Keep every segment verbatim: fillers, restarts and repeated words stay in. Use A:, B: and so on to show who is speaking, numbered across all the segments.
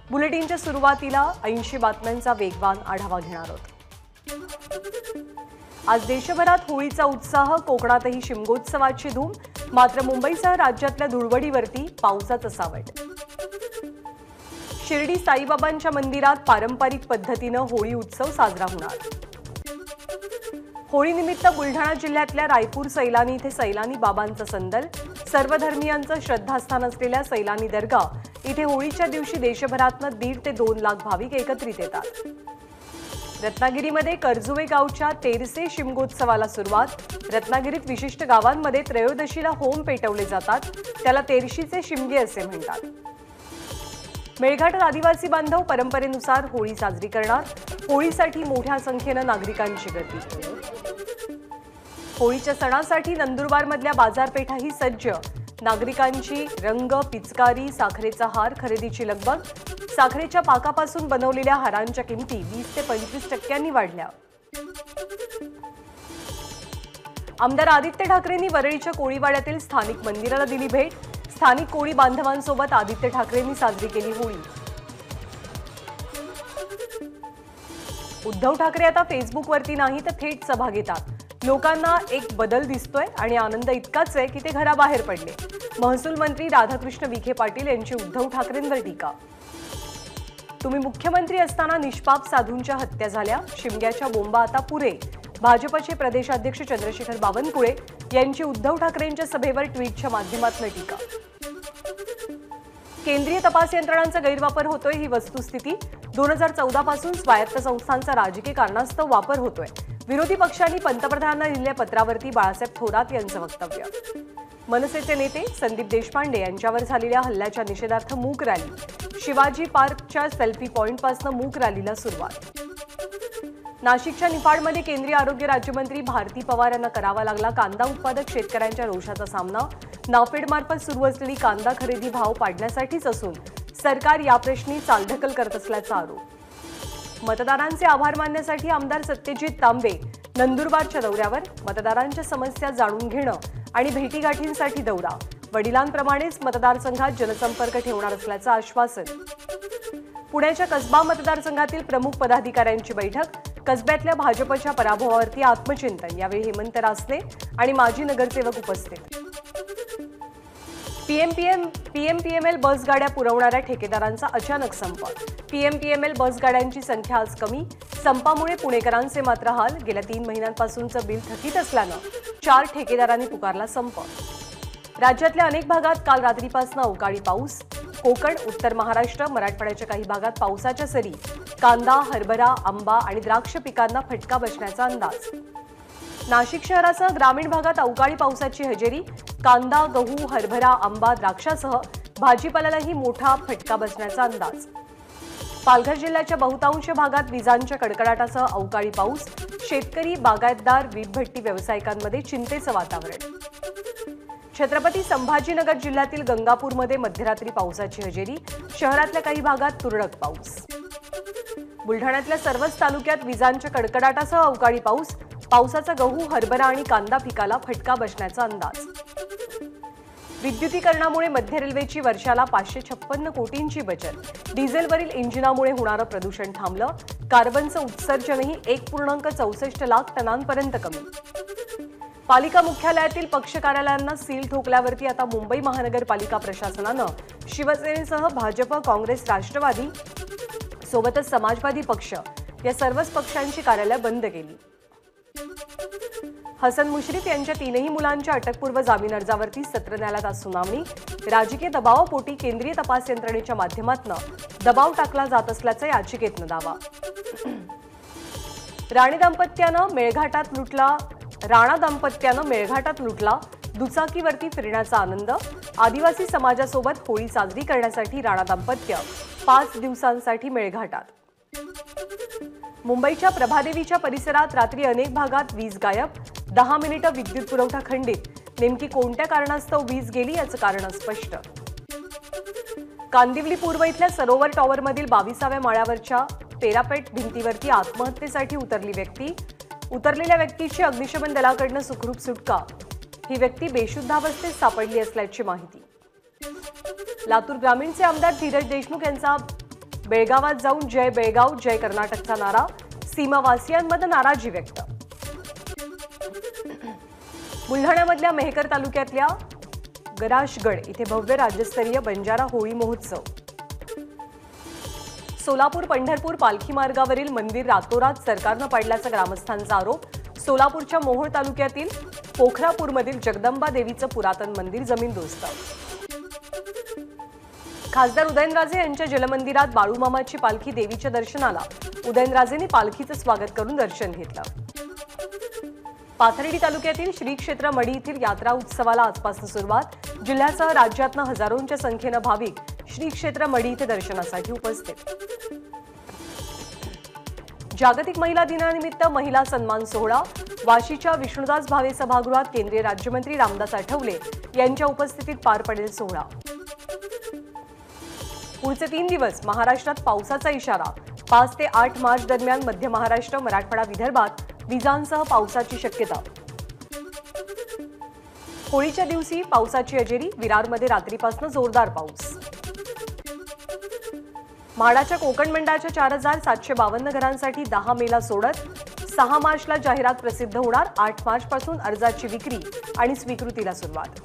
A: बुलेटिनच्या सुरुवातीला ऐंशी बातम्यांचा वेगवान आढावा घेणार आहोत। आज देशभरात होळीचा उत्साह, कोकणातही शिमगोत्सवाची धूम, मात्र मुंबईसह राज्यातल्या धुळवडीवरती पावसाचं सावट। शिर्डी साईबाबांच्या मंदिरात पारंपरिक पद्धतीनं होळी उत्सव साजरा होणार। होळीनिमित्त बुलढाणा जिल्ह्यातल्या रायपूर सैलानी इथे सैलानी बाबांचं संदल, सर्व धर्मियांचं श्रद्धास्थान असलेल्या सैलानी दर्गा इथे होळीच्या दिवशी देशभरातनं दीड ते दोन लाख भाविक एकत्रित येतात। रत्नागिरीमध्ये कर्जुवे गावच्या तेरसे शिमगोत्सवाला सुरुवात। रत्नागिरीत विशिष्ट गावांमध्ये त्रयोदशीला होम पेटवले जातात, त्याला तेरशीचे शिमगे असे म्हणतात। मेळघाटात आदिवासी बांधव परंपरेनुसार होळी साजरी करणार। होळीसाठी मोठ्या संख्येनं नागरिकांची गर्दी। होळीच्या सणासाठी नंदुरबारमधल्या बाजारपेठाही सज्ज। नागरिकांची रंग, पिचकारी, साखरेचा हार खरेदीची लगबग। साखरेच्या पाकापासून बनवलेल्या हारांच्या किमती वीस ते पंचवीस टक्क्यांनी वाढल्या। आमदार आदित्य ठाकरेंनी वरळीच्या कोळीवाड्यातील स्थानिक मंदिराला दिली भेट। स्थानिक कोळी बांधवांसोबत आदित्य ठाकरेंनी साजरी केली होळी। उद्धव ठाकरे आता फेसबुकवरती नाही तर थेट सभा घेतात। लोकांना एक बदल दिसतोय आणि आनंद इतकाच आहे की ते घराबाहेर पडले। महसूल मंत्री राधाकृष्ण विखे पाटील यांची उद्धव ठाकरेंवर टीका। तुम्ही मुख्यमंत्री असताना निष्पाप साधूंच्या हत्या झाल्या, शिमग्याच्या बोंबा आता पुरे। भाजपचे प्रदेशाध्यक्ष चंद्रशेखर बावनकुळे यांची उद्धव ठाकरेंच्या सभेवर ट्विटच्या माध्यमातून टीका। केंद्रीय तपास यंत्रणांचा गैरवापर होतोय ही वस्तुस्थिती। दोन हजार चौदा पासून स्वायत्त संस्थांचा राजकीय कारणास्तव वापर होतोय। विरोधी पक्षांनी पंतप्रधानांना दिलेल्या पत्रावरती बाळासाहेब थोरात यांचं वक्तव्य। मनसेचे नेते संदीप देशपांडे यांच्यावर झालेल्या हल्ल्याच्या निषेधार्थ मूक रॅली। शिवाजी पार्कच्या सेल्फी पॉइंटपासून मूक रॅलीला सुरुवात। नाशिकच्या निफाडमध्ये केंद्रीय आरोग्य राज्यमंत्री भारती पवार यांना करावा लागला कांदा उत्पादक शेतकऱ्यांच्या रोषाचा सामना। नाफेडमार्फत सुरू असलेली कांदा खरेदी भाव पाडण्यासाठीच असून सरकार या प्रश्नी चालढकल करत असल्याचा आरोप। मतदारांचे आभार मानण्यासाठी आमदार सत्यजित तांबे नंदुरबारच्या दौऱ्यावर। मतदारांच्या समस्या जाणून घेणं आणि भेटीगाठींसाठी दौरा। वडिलांप्रमाणेच मतदारसंघात जनसंपर्क ठेवणार असल्याचं आश्वासन। पुण्याच्या कसबा मतदारसंघातील प्रमुख पदाधिकाऱ्यांची बैठक। कसब्यातल्या भाजपच्या पराभवावरती आत्मचिंतन। यावेळी हेमंत रासने आणि माजी नगरसेवक उपस्थित। पीएमपीएम पीएमपीएमएल बसगाड्या पुरवणाऱ्या ठेकेदारांचा अचानक संप। पीएमपीएमएल बसगाड्यांची संख्या आज कमी। संपामुळे पुणेकरांचे मात्र हाल। गेल्या तीन महिन्यांपासूनचं बिल थकीत असल्यानं चार ठेकेदारांनी पुकारला संप। राज्यातल्या अनेक भागात काल रात्रीपासून अवकाळी पाऊस। कोकण, उत्तर महाराष्ट्र, मराठवाड्याच्या काही भागात पावसाच्या सरी। कांदा, हरभरा, आंबा आणि द्राक्ष पिकांना फटका बसण्याचा अंदाज। नाशिक शहरासह ग्रामीण भागात अवकाळी पावसाची हजेरी। कांदा, गहू, हरभरा, आंबा, द्राक्षासह भाजीपाल्यालाही मोठा फटका बसण्याचा अंदाज। पालघर जिल्ह्याच्या बहुतांश भागात विजांच्या कडकडाटासह अवकाळी पाऊस। शेतकरी, बागायतदार, वीटभट्टी व्यावसायिकांमध्ये चिंतेचं वातावरण। छत्रपती संभाजीनगर जिल्ह्यातील गंगापूरमध्ये मध्यरात्री पावसाची हजेरी। शहरातल्या काही भागात तुरळक पाऊस। बुलढाण्यातल्या सर्वच तालुक्यात विजांच्या कडकडाटासह अवकाळी पाऊस। पावसाचा गहू, हरभरा आणि कांदा पिकाला फटका बसण्याचा अंदाज। विद्युतीकरणामुळे मध्य रेल्वेची वर्षाला पाचशे छप्पन्न कोटींची बचत। डिझेलवरील इंजिनामुळे होणारं प्रदूषण थांबलं। कार्बनचं उत्सर्जनही एक पूर्णांक चौसष्ट लाख टनांपर्यंत कमी। पालिका मुख्यालयातील पक्ष कार्यालयांना सील ठोकल्यावरती आता मुंबई महानगरपालिका प्रशासनानं शिवसेनेसह भाजप, काँग्रेस, राष्ट्रवादी सोबतच समाजवादी पक्ष या सर्वच पक्षांची कार्यालय बंद केली। हसन मुश्रीफ यांच्या तीनही मुलांच्या अटकपूर्व जामीन अर्जावरती सत्र न्यायालयात आज सुनावणी। राजकीय दबावापोटी केंद्रीय तपास यंत्रणेच्या माध्यमातून दबाव टाकला जात असल्याचा याचिकेतनं दावा। राणी दाम्पत्यानं मेळघाटात लुटला राणा दाम्पत्यानं मेळघाटात लुटला दुचाकीवरती फिरण्याचा आनंद। आदिवासी समाजासोबत होळी साजरी करण्यासाठी राणा दाम्पत्य पाच दिवसांसाठी मेळघाटात। मुंबईच्या प्रभादेवीच्या परिसरात रात्री अनेक भागात वीज गायब। दहा मिनिटं विद्युत पुरवठा खंडित। नेमकी कोणत्या कारणास्तव वीज गेली याचं कारण अस्पष्ट। कांदिवली पूर्व इथल्या सरोवर टॉवरमधील बावीसाव्या माळ्यावरच्या पेरापेट भिंतीवरती आत्महत्येसाठी उतरली व्यक्ती। उतरलेल्या व्यक्तीची अग्निशमन दलाकडून सुखरूप सुटका। ही व्यक्ती बेशुद्धावस्थेत सापडली असल्याची माहिती। लातूर ग्रामीणचे आमदार धीरज देशमुख यांचा बेळगावात जाऊन जय बेळगाव जय कर्नाटकचा नारा, सीमावासियांमध्ये नाराजी व्यक्त. बुलढाण्यामधल्या मेहकर तालुक्यातल्या गराशगड इथे भव्य राज्यस्तरीय बंजारा होळी महोत्सव. सोलापूर पंढरपूर पालखी मार्गावरील मंदिर रातोरात सरकारनं पाडल्याचा ग्रामस्थांचा आरोप. सोलापूरच्या मोहोळ तालुक्यातील पोखरापूरमधील जगदंबा देवीचं पुरातन मंदिर जमीनदोस्त. खासदार उदयनराजे यांच्या जलमंदिरात बाळूमामाची पालखी देवीच्या दर्शनाला. उदयनराजेंनी पालखीचं स्वागत करून दर्शन घेतलं. पाथर्डी तालुक्यातील श्री क्षेत्र मढी येथील यात्रा उत्सवाला आजपासून सुरुवात. जिल्ह्यासह राज्यातनं हजारोंच्या संख्येनं भाविक श्री क्षेत्र मढी येथे दर्शनासाठी उपस्थित. जागतिक महिला दिनानिमित्त महिला सन्मान सोहळा. वाशीच्या विष्णुदास भावे सभागृहात केंद्रीय राज्यमंत्री रामदास आठवले यांच्या उपस्थितीत पार पडेल सोहळा. पुढचे तीन दिवस महाराष्ट्रात पावसाचा इशारा. पाच ते आठ मार्च दरम्यान मध्य महाराष्ट्र, मराठवाडा, विदर्भात विजांसह पावसाची शक्यता. होळीच्या दिवशी पावसाची हजेरी. विरारमध्ये रात्रीपासून जोरदार पाऊस. म्हाडाच्या कोकण मंडळाच्या चार हजार सातशे बावन्न घरांसाठी दहा मेला सोडत. सहा मार्चला जाहिरात प्रसिद्ध होणार. आठ मार्च पासून अर्जाची विक्री आणि स्वीकृतीला सुरुवात.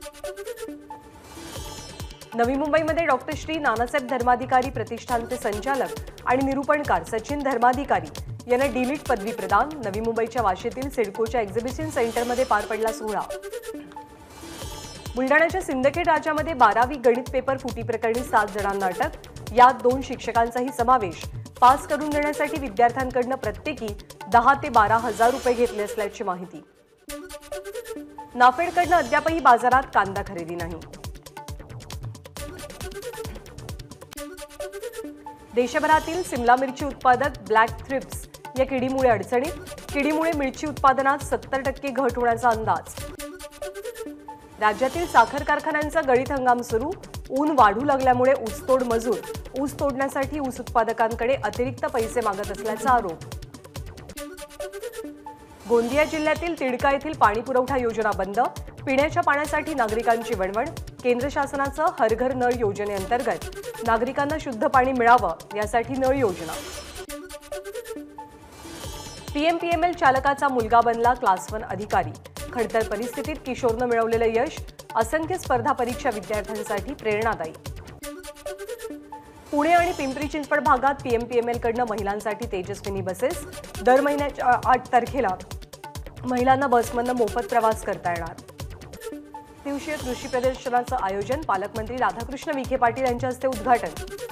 A: नवी मुंबईमध्ये डॉक्टर श्री नानासाहेब धर्माधिकारी प्रतिष्ठानचे संचालक आणि निरूपणकार सचिन धर्माधिकारी यांना डीलिट पदवी प्रदान. नवी मुंबईच्या वाशीतील सिडकोच्या एक्झिबिशन सेंटरमध्ये पार पडला सोहळा. बुलढाण्याच्या सिंदखेड राज्यामध्ये बारावी गणित पेपर फुटी प्रकरणी सात जणांना अटक. यात दोन शिक्षकांचाही समावेश. पास करून देण्यासाठी विद्यार्थ्यांकडून प्रत्येकी दहा ते बारा हजार रुपये घेतले असल्याची माहिती. नाफेडकडून अद्यापही बाजारात कांदा खरेदी नाही. देशभरातील सिमला मिरची उत्पादक ब्लॅक थ्रिप्स या किडीमुळे अडचणीत. किडीमुळे मिरची उत्पादनात सत्तर टक्के घट होण्याचा अंदाज. राज्यातील साखर कारखान्यांचा गळीत हंगाम सुरू. ऊन वाढू लागल्यामुळे ऊसतोड मजूर ऊस तोडण्यासाठी ऊस उत्पादकांकडे अतिरिक्त पैसे मागत असल्याचा आरोप. गोंदिया जिल्ह्यातील तिडका येथील पाणी पुरवठा योजना बंद. पिण्याच्या पाण्यासाठी नागरिकांची वणवण. केंद्र शासनाचं हर घर नळ योजनेअंतर्गत नागरिकांना शुद्ध पाणी मिळावं यासाठी नळ योजना. पीएमपीएमएल चालकाचा मुलगा बनला क्लास वन अधिकारी. खडतर परिस्थितीत किशोरनं मिळवलेलं यश असंख्य स्पर्धा परीक्षा विद्यार्थ्यांसाठी प्रेरणादायी. पुणे आणि पिंपरी चिंचवड भागात पीएमपीएमएल कडनं महिलांसाठी तेजस्विनी बसेस. दर महिन्याच्या आठ तारखेला महिलांना बसमधनं मोफत प्रवास करता येणार. दिवसीय कृषी प्रदर्शनाचं आयोजन. पालकमंत्री राधाकृष्ण विखे पाटील यांच्या हस्ते उद्घाटन.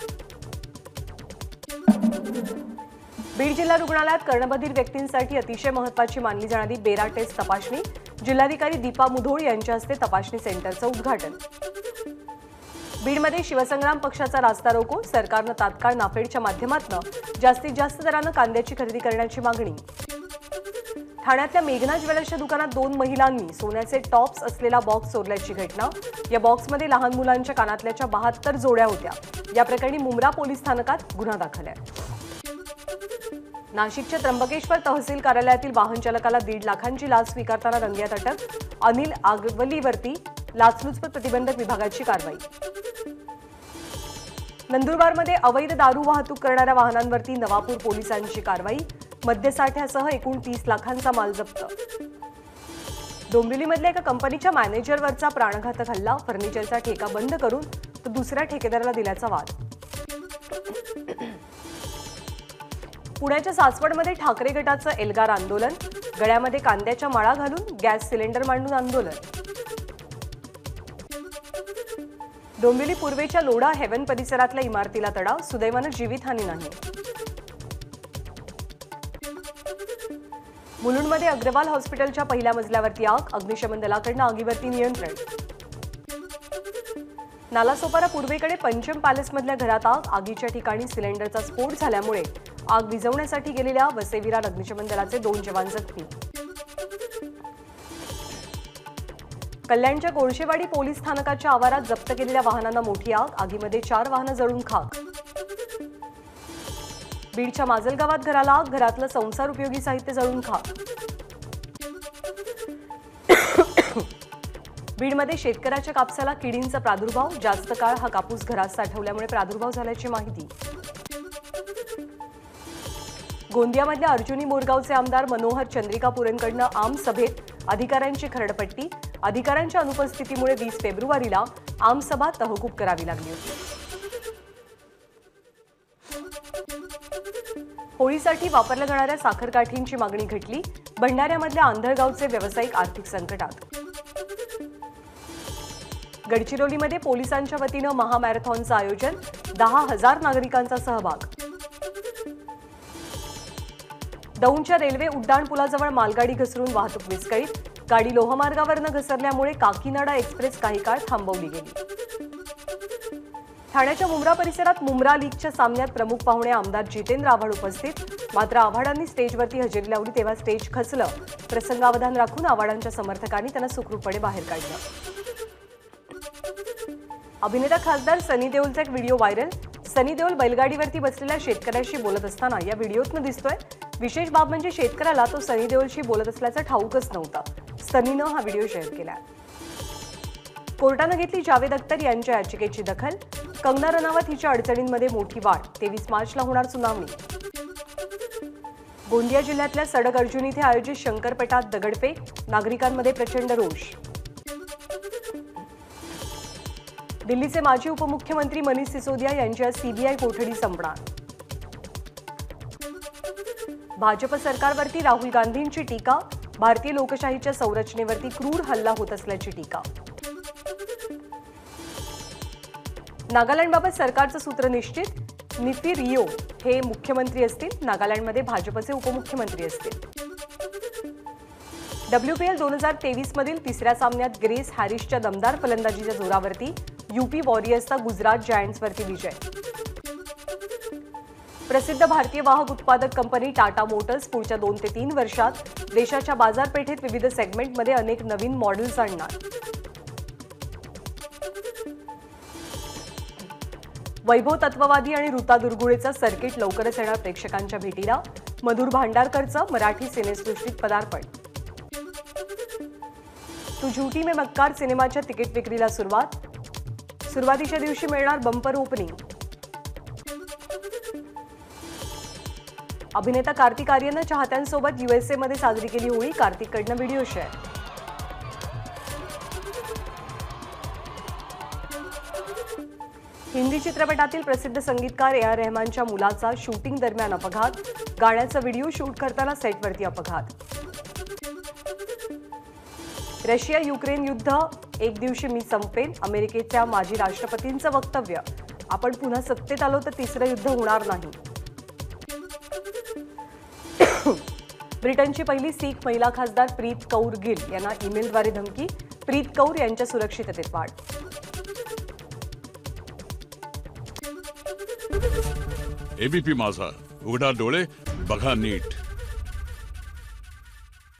A: बीड जिल्हा रुग्णालयात कर्णबधीर व्यक्तींसाठी अतिशय महत्त्वाची मानली जाणारी बेरा टेस्ट तपासणी. जिल्हाधिकारी दीपा मुधोळ यांच्या हस्ते तपासणी सेंटरचं उद्घाटन. बीडमध्ये शिवसंग्राम पक्षाचा रास्ता रोको. सरकारनं तात्काळ नाफेडच्या माध्यमातून जास्तीत जास्त दरानं कांद्याची खरेदी करण्याची मागणी. ठाण्यातल्या मेघना ज्वेलर्सच्या दुकानात दोन महिलांनी सोन्याचे टॉप्स असलेला बॉक्स चोरल्याची घटना. या बॉक्समध्ये लहान मुलांच्या कानातल्याच्या बहात्तर जोड्या होत्या. या प्रकरणी मुंब्रा पोलीस स्थानकात गुन्हा दाखल आहे. नाशिकच्या त्र्यंबकेश्वर तहसील कार्यालयातील वाहन चालकाला दीड लाखांची लाच स्वीकारताना रंगेहात अटक. अनिल आगवलीवरती लाचलुचपत प्रतिबंधक विभागाची कारवाई. नंदुरबारमध्ये अवैध दारू वाहतूक करणाऱ्या वाहनांवरती नवापूर पोलिसांची कारवाई. मद्यसाठ्यासह एकूण तीस लाखांचा माल जप्त. डोंबिवलीमधल्या एका कंपनीच्या मॅनेजरवरचा प्राणघातक हल्ला. फर्निचरचा ठेका बंद करून तो दुसऱ्या ठेकेदाराला दिल्याचा वाद. पुण्याच्या सासवडमध्ये ठाकरे गटाचं एल्गार आंदोलन. गळ्यामध्ये कांद्याच्या माळा घालून गॅस सिलेंडर मांडून आंदोलन. डोंबिवली पूर्वेच्या लोढा हेवन परिसरातल्या इमारतीला तडा. सुदैवानं जीवितहानी नाही. मुलुंडमध्ये अग्रवाल हॉस्पिटलच्या पहिल्या मजल्यावरती आग. अग्निशमन दलाकडून आगीवरती नियंत्रण. नालासोपारा पूर्वेकडे पंचम पॅलेसमधल्या घरात आग. आगीच्या ठिकाणी सिलेंडरचा स्फोट झाल्यामुळे आग विझवण्यासाठी गेलेल्या वसेविरार अग्निशमन दलाचे दोन जवान जखमी. कल्याणच्या गोळशेवाडी पोलीस स्थानकाच्या आवारात जप्त केलेल्या वाहनांना मोठी आग. आगीमध्ये चार वाहनं जळून खाक. बीडच्या माजलगावात घराला आग. घरातलं संसार उपयोगी साहित्य जळून खाक. बीडमध्ये शेतकऱ्याच्या कापसाला किडींचा प्रादुर्भाव. जास्त काळ हा कापूस घरात साठवल्यामुळे प्रादुर्भाव झाल्याची माहिती. गोंदियामधल्या अर्जुनी मोरगावचे आमदार मनोहर चंद्रिकापुरेंकडनं आम सभेत अधिकाऱ्यांची खरडपट्टी. अधिकाऱ्यांच्या अनुपस्थितीमुळे वीस फेब्रुवारीला आमसभा तहकूब करावी लागली होती. होळीसाठी वापरल्या जाणाऱ्या साखरकाठींची मागणी घटली. भंडाऱ्यामधल्या आंधळगावचे व्यावसायिक आर्थिक संकटात. गडचिरोलीमध्ये पोलिसांच्या वतीनं महामॅरेथॉनचं आयोजन. दहा हजार नागरिकांचा सहभाग. दौंडच्या रेल्वे उड्डाणपुलाजवळ मालगाडी घसरून वाहतूक विस्कळीत. गाडी लोहमार्गावरनं घसरल्यामुळे काकीनाडा एक्सप्रेस काही काळ थांबवली गेली. ठाण्याच्या मुंब्रा परिसरात मुंब्रा लीगच्या सामन्यात प्रमुख पाहुणे आमदार जितेंद्र आव्हाड उपस्थित. मात्र आव्हाडांनी स्टेजवरती हजेरी लावली तेव्हा स्टेज खचलं. प्रसंगावधान राखून आव्हाडांच्या समर्थकांनी त्यांना सुखरूपपणे बाहेर काढलं. अभिनेता खासदार सनी देओलचा एक व्हिडिओ व्हायरल. सनी देओल बैलगाडीवरती बसलेल्या शेतकऱ्याशी बोलत असताना या व्हिडिओतनं दिसतोय. विशेष बाब म्हणजे शेतकऱ्याला तो सनी देओलशी बोलत असल्याचं ठाऊकच नव्हतं. सनीनं हा व्हिडिओ शेअर केला. कोर्टानं घेतली जावेद अख्तर यांच्या याचिकेची दखल. कंगना रनावत हिच्या अडचणींमध्ये मोठी वाढ. तेवीस मार्चला होणार सुनावणी. गोंदिया जिल्ह्यातल्या सडक अर्जुन इथे आयोजित शंकरपटात दगडफेक. नागरिकांमध्ये प्रचंड रोष. दिल्लीचे माजी उपमुख्यमंत्री मनीष सिसोदिया यांच्या सीबीआय कोठडी संपणार. भाजप सरकारवरती राहुल गांधींची टीका. भारतीय लोकशाहीच्या संरचनेवरती क्रूर हल्ला होत असल्याची टीका. नागालँडबाबत सरकारचं सूत्र निश्चित. निफी रिओ हे मुख्यमंत्री असतील. नागालँडमध्ये भाजपचे उपमुख्यमंत्री असतील. डब्ल्यूपीएल दोन हजार तेवीस मधील तिसऱ्या सामन्यात ग्रेस हॅरिसच्या दमदार फलंदाजीच्या जोरावरती यूपी वॉरियर्सचा गुजरात जायंट्सवरती विजय. प्रसिद्ध भारतीय वाहक उत्पादक कंपनी टाटा मोटर्स पुढच्या दोन ते तीन वर्षात देशाच्या बाजारपेठेत विविध सेगमेंटमध्ये अनेक नवीन मॉडेल्स आणणार. वैभव तत्ववादी आणि ऋता दुर्गुळेचं सर्किट लवकरच येणार प्रेक्षकांच्या भेटीला. मधुर भांडारकरचं मराठी सिनेसृष्टीत पदार्पण. तू झूठी में मक्कार सिनेमाच्या तिकीट विक्रीला सुरुवात. सुरुवातीच्या दिवशी मिळणार बंपर ओपनिंग. अभिनेता कार्तिक आर्यननं चाहत्यांसोबत यूएसए मध्ये साजरी केली होळी. कार्तिककडनं व्हिडिओ शेअर. हिंदी चित्रपटातील प्रसिद्ध संगीतकार ए आर रहमानच्या मुलाचा शूटिंग दरम्यान अपघात. गाण्याचा व्हिडिओ शूट करताना सेटवरती अपघात. रशिया युक्रेन युद्ध एक दिवशी मी संपेन. अमेरिकेच्या माजी राष्ट्रपतींचं वक्तव्य. आपण पुन्हा सत्तेत आलो तर तिसरं युद्ध होणार नाही. ब्रिटनची पहिली सीख महिला खासदार प्रीत कौर गिल यांना ईमेलद्वारे धमकी. प्रीत कौर यांच्या सुरक्षिततेत वाढ.
B: एबीपी माझा, उघडा डोळे बघा नीट.